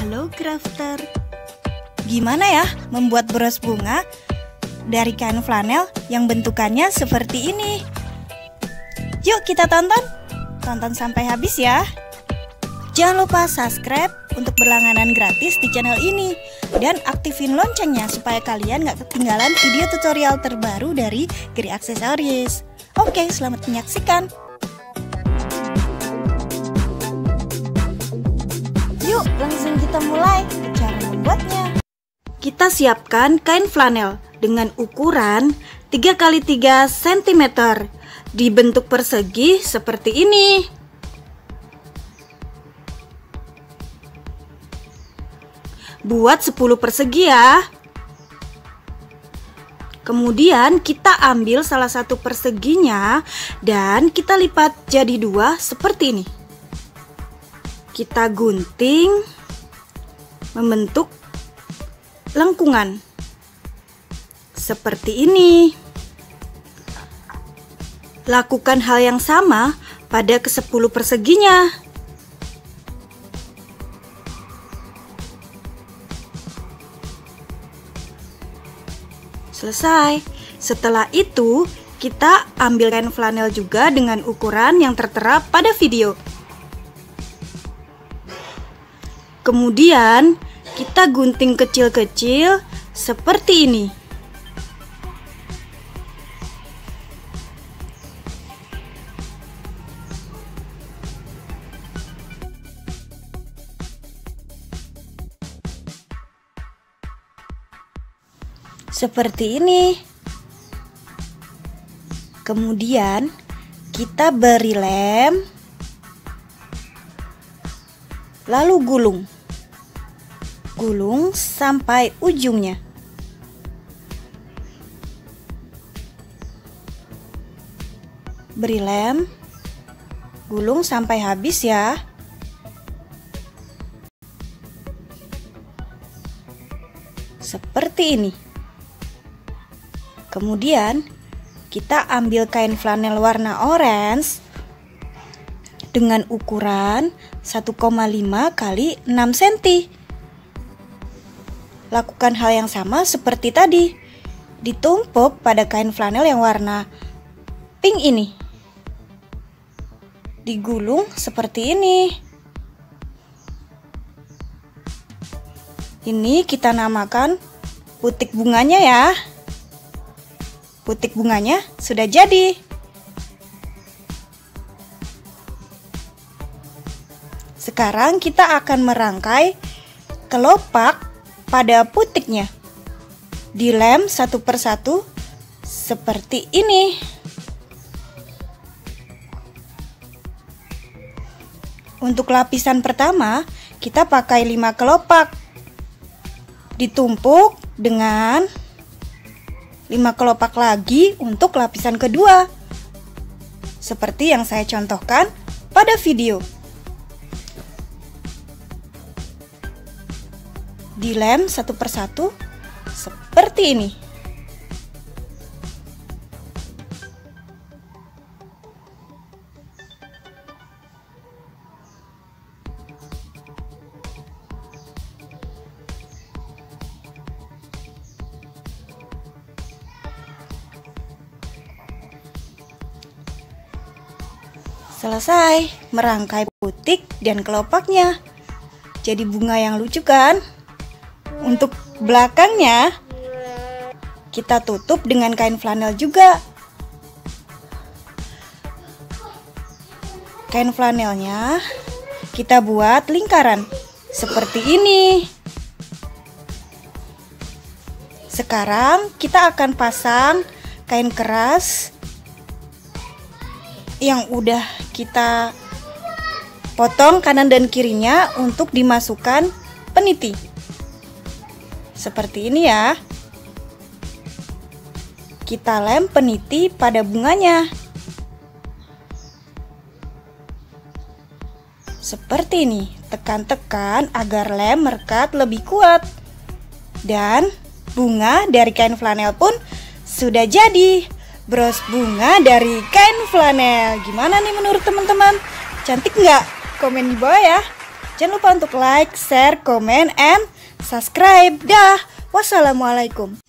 Halo crafter, gimana ya membuat bros bunga dari kain flanel yang bentukannya seperti ini? Yuk kita tonton sampai habis ya. Jangan lupa subscribe untuk berlangganan gratis di channel ini dan aktifin loncengnya supaya kalian gak ketinggalan video tutorial terbaru dari Geri Aksesoris. Oke, selamat menyaksikan. Yuk langsung kita mulai cara membuatnya. Kita siapkan kain flanel dengan ukuran 3x3 cm dibentuk persegi seperti ini. Buat 10 persegi ya. Kemudian kita ambil salah satu perseginya dan kita lipat jadi 2 seperti ini. Kita gunting membentuk lengkungan seperti ini. Lakukan hal yang sama pada ke-10 perseginya. Selesai. Setelah itu, kita ambil kain flanel juga dengan ukuran yang tertera pada video. Kemudian, kita gunting kecil-kecil seperti ini. Seperti ini. Kemudian kita beri lem, lalu gulung sampai ujungnya. Beri lem, gulung sampai habis ya. Seperti ini. Kemudian kita ambil kain flanel warna orange dengan ukuran 1,5 x 6 cm. Lakukan hal yang sama seperti tadi. Ditumpuk pada kain flanel yang warna pink ini. Digulung seperti ini. Ini kita namakan putik bunganya ya. Putik bunganya sudah jadi. Sekarang kita akan merangkai kelopak pada putiknya. Dilem satu persatu seperti ini. Untuk lapisan pertama, kita pakai 5 kelopak. Ditumpuk dengan 5 kelopak lagi untuk lapisan kedua, seperti yang saya contohkan pada video. Dilem satu persatu seperti ini. Selesai merangkai putik dan kelopaknya. Jadi bunga yang lucu kan? Untuk belakangnya kita tutup dengan kain flanel juga. Kain flanelnya kita buat lingkaran seperti ini. Sekarang kita akan pasang kain keras yang udah kita potong kanan dan kirinya untuk dimasukkan peniti. Seperti ini ya. Kita lem peniti pada bunganya. Seperti ini. Tekan-tekan agar lem merekat lebih kuat. Dan bunga dari kain flanel pun sudah jadi. Bros bunga dari kain flanel. Gimana nih menurut teman-teman? Cantik nggak? Komen di bawah ya. Jangan lupa untuk like, share, comment, and subscribe. Dah, wassalamualaikum.